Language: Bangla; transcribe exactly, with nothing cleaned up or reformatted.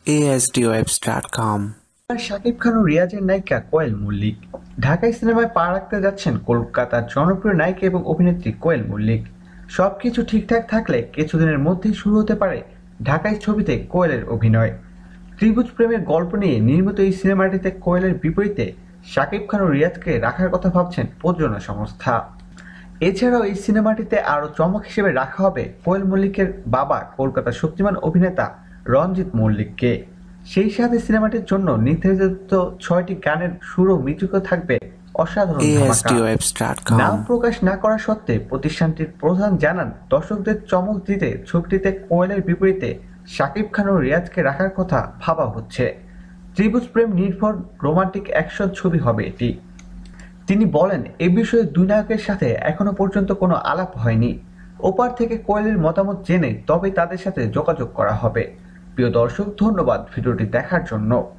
এ S D webs dot com. Shakib Khan ও রিয়াজের নায়িকা কোয়েল মল্লিক ঢাকাই সিনেমায় পা রাখতে যাচ্ছেন কলকাতার জনপ্রিয় নায়িকা এবং অভিনেত্রী কোয়েল মল্লিক। সবকিছু ঠিকঠাক থাকলে কিছুদিনের মধ্যেই শুরু হতে পারে ঢাকাই ছবিতে কোয়েলের অভিনয়। ত্রিভুজ প্রেমের গল্প নিয়ে নির্মিত এই সিনেমাটিতে কোয়েলের বিপরীতে শাকিব খান ও রিয়াজকে রাখার কথা ভাবছেন প্রযোজনা সংস্থা। এছাড়াও এই সিনেমাটিতে আরও চমক হিসেবে রাখা হবে কোয়েল মল্লিকের বাবা কলকাতার শক্তিমান অভিনেতা রঞ্জিত মল্লিককে। সেই সাথে সিনেমাটির জন্য নির্ধারিত ছয়টি গানের সুর ও মিউজিক থাকবে অসাধারণ ধামাকা। A S D webs dot com. নাম প্রকাশ না করা সত্ত্বে প্রতিষ্ঠানটির প্রধান জানান, দর্শকদের চমক দিতে ছবিটিতে কোয়েলের বিপরীতে শাকিব খান ও রিয়াজকে রাখার কথা ভাবা হচ্ছে। ত্রিভুজ প্রেম নির্ভর রোমান্টিক অ্যাকশন ছবি হবে এটি। তিনি বলেন, এ বিষয়ে দুই নায়কের সাথে এখনো পর্যন্ত কোনো আলাপ হয়নি। ওপার থেকে কোয়েলের মতামত জেনে তবেই তাদের সাথে যোগাযোগ করা হবে। প্রিয় দর্শক, ধন্যবাদ ভিডিওটি দেখার জন্য।